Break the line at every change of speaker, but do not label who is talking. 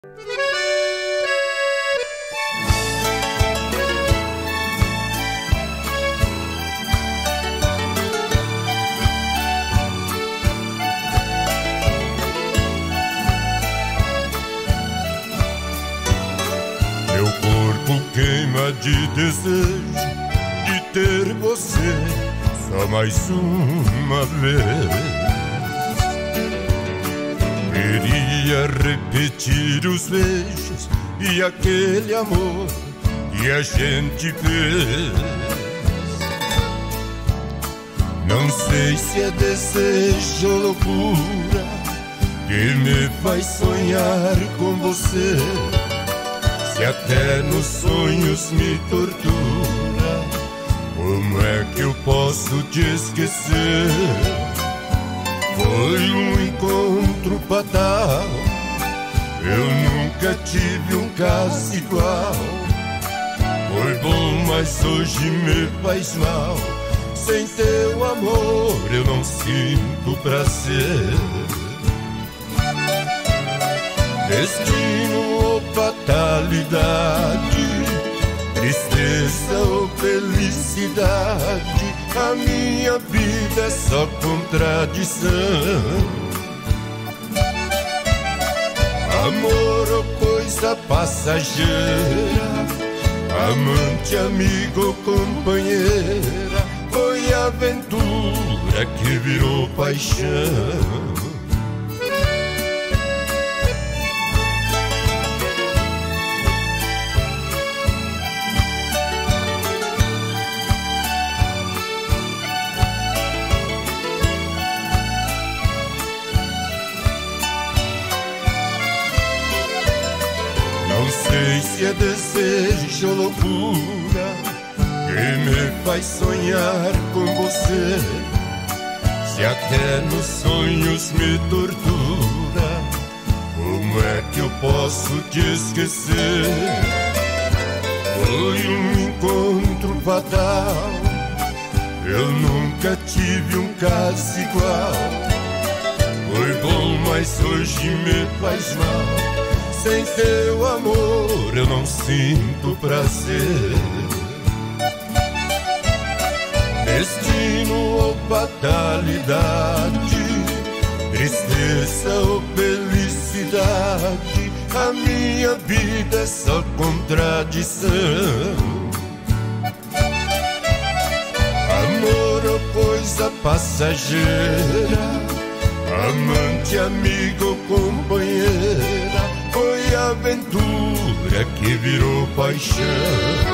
Meu corpo queima de desejo de ter você só mais uma vez. Queria repetir os beijos e aquele amor que a gente fez. Não sei se é desejo ou loucura que me faz sonhar com você, se até nos sonhos me tortura. Como é que eu posso te esquecer? Foi um encontro fatal, eu nunca tive um caso igual. Foi bom, mas hoje me faz mal. Sem teu amor eu não sinto prazer. Destino ou fatalidade, tristeza ou felicidade, a minha vida é só contradição. Amor ou coisa passageira, amante, amigo ou companheira, foi aventura que virou paixão. Não sei se é desejo ou loucura que me faz sonhar com você, se até nos sonhos me tortura. Como é que eu posso te esquecer? Foi um encontro fatal, eu nunca tive um caso igual. Foi bom, mas hoje me faz mal. Sem teu amor eu não sinto prazer. Destino ou fatalidade, tristeza ou felicidade, a minha vida é só contradição. Amor ou coisa passageira, amante, amigo ou companheira, foi aventura que virou paixão.